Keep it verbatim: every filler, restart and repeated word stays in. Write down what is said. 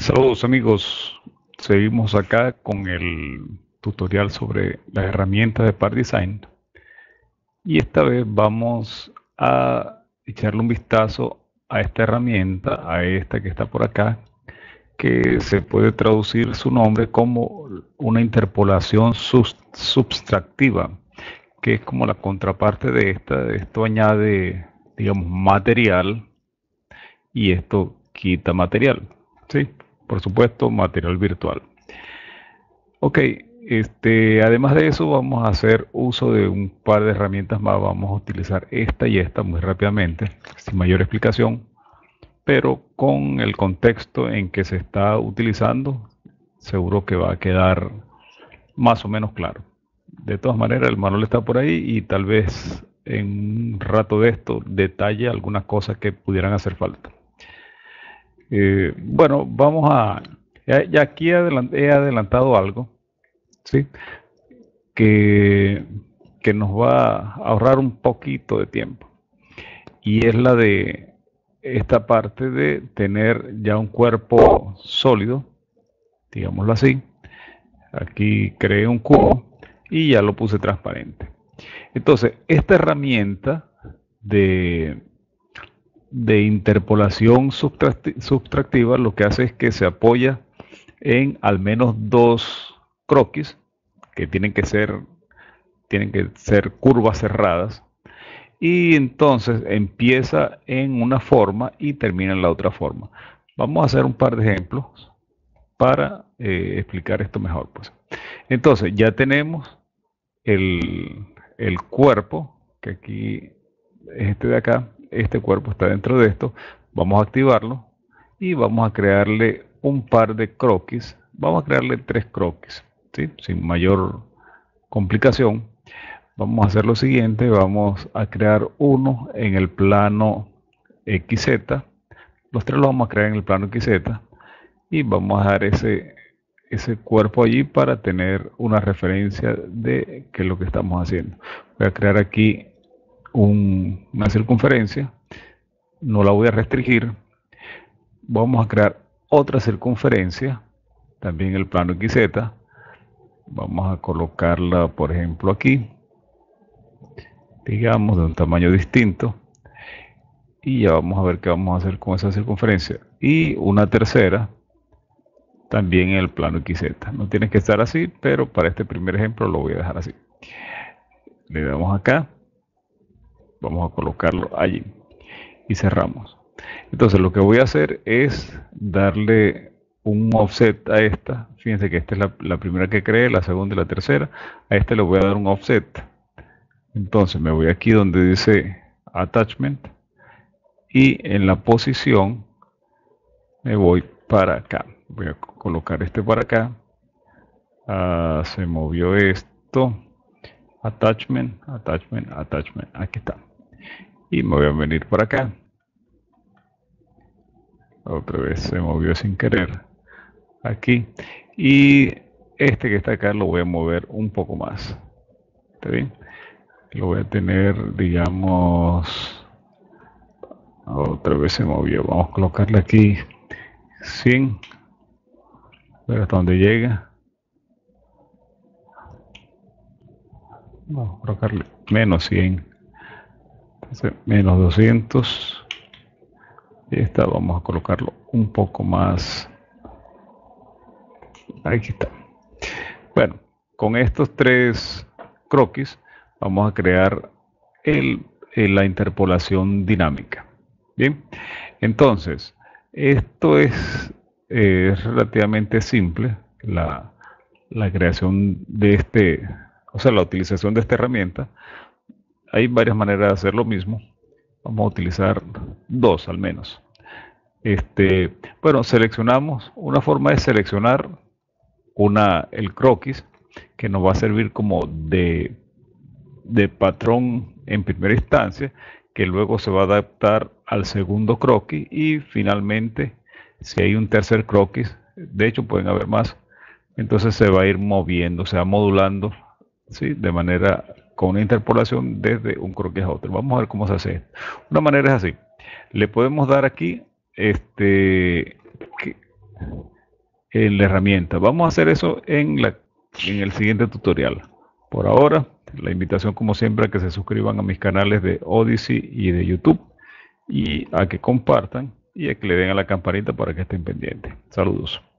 Saludos amigos, seguimos acá con el tutorial sobre las herramientas de Par Design y esta vez vamos a echarle un vistazo a esta herramienta, a esta que está por acá, que se puede traducir su nombre como una interpolación sus- subtractiva, que es como la contraparte de esta. Esto añade, digamos, material y esto quita material. Sí, por supuesto, material virtual. Ok, este, además de eso vamos a hacer uso de un par de herramientas más. Vamos a utilizar esta y esta muy rápidamente, sin mayor explicación, pero con el contexto en que se está utilizando, seguro que va a quedar más o menos claro. De todas maneras, el manual está por ahí y tal vez en un rato de esto detalle algunas cosas que pudieran hacer falta. Eh, bueno, vamos a... Ya, ya aquí adelan- he adelantado algo, ¿sí? Que, que nos va a ahorrar un poquito de tiempo. Y es la de esta parte de tener ya un cuerpo sólido, digámoslo así. Aquí creé un cubo y ya lo puse transparente. Entonces, esta herramienta de, de interpolación subtracti- subtractiva lo que hace es que se apoya en al menos dos croquis que tienen que ser, tienen que ser curvas cerradas. Y entonces empieza en una forma y termina en la otra forma. Vamos a hacer un par de ejemplos para eh, explicar esto mejor, pues. Entonces, ya tenemos el, el cuerpo, que aquí es este de acá. Este cuerpo está dentro de esto. Vamos a activarlo y vamos a crearle un par de croquis. Vamos a crearle tres croquis, ¿sí? Sin mayor complicación. Vamos a hacer lo siguiente, vamos a crear uno en el plano X Z. Los tres los vamos a crear en el plano X Z y vamos a dar ese, ese cuerpo allí para tener una referencia de qué es lo que estamos haciendo. Voy a crear aquí un- una circunferencia, no la voy a restringir. Vamos a crear otra circunferencia, también en el plano X Z. Vamos a colocarla, por ejemplo, aquí, digamos, de un tamaño distinto. Y ya vamos a ver qué vamos a hacer con esa circunferencia. Y una tercera, también en el plano X Z. No tiene que estar así, pero para este primer ejemplo lo voy a dejar así. Le damos acá, vamos a colocarlo allí y cerramos. Entonces lo que voy a hacer es darle un offset a esta. Fíjense que esta es la, la primera que creé, la segunda y la tercera. A este le voy a dar un offset. Entonces me voy aquí donde dice attachment y en la posición me voy para acá. Voy a colocar este para acá. Ah, se movió esto. Attachment, attachment, attachment. Aquí está. Y me voy a venir para acá. Otra vez se movió sin querer. Aquí. Y este que está acá lo voy a mover un poco más. ¿Está bien? Lo voy a tener, digamos... Otra vez se movió. Vamos a colocarle aquí cien. Ver hasta dónde llega. Vamos a colocarle menos cien. Entonces, menos doscientos. Y esta vamos a colocarlo un poco más. Aquí está. Bueno, con estos tres croquis vamos a crear el, el- la interpolación dinámica. Bien, entonces, esto es, eh, es relativamente simple, la, la creación de este, o sea, la utilización de esta herramienta. Hay varias maneras de hacer lo mismo. Vamos a utilizar dos al menos. Este, bueno, seleccionamos, una forma de seleccionar una, el croquis, que nos va a servir como de, de patrón en primera instancia, que luego se va a adaptar al segundo croquis y finalmente, si hay un tercer croquis, de hecho pueden haber más, entonces se va a ir moviendo, se va modulando, ¿sí? De manera con una interpolación desde un croquis a otro. Vamos a ver cómo se hace esto. Una manera es así. Le podemos dar aquí, este, que- en la herramienta. Vamos a hacer eso en, la, en el siguiente tutorial. Por ahora, la invitación como siempre a que se suscriban a mis canales de Odyssey y de YouTube y a que compartan y a que le den a la campanita para que estén pendientes. Saludos.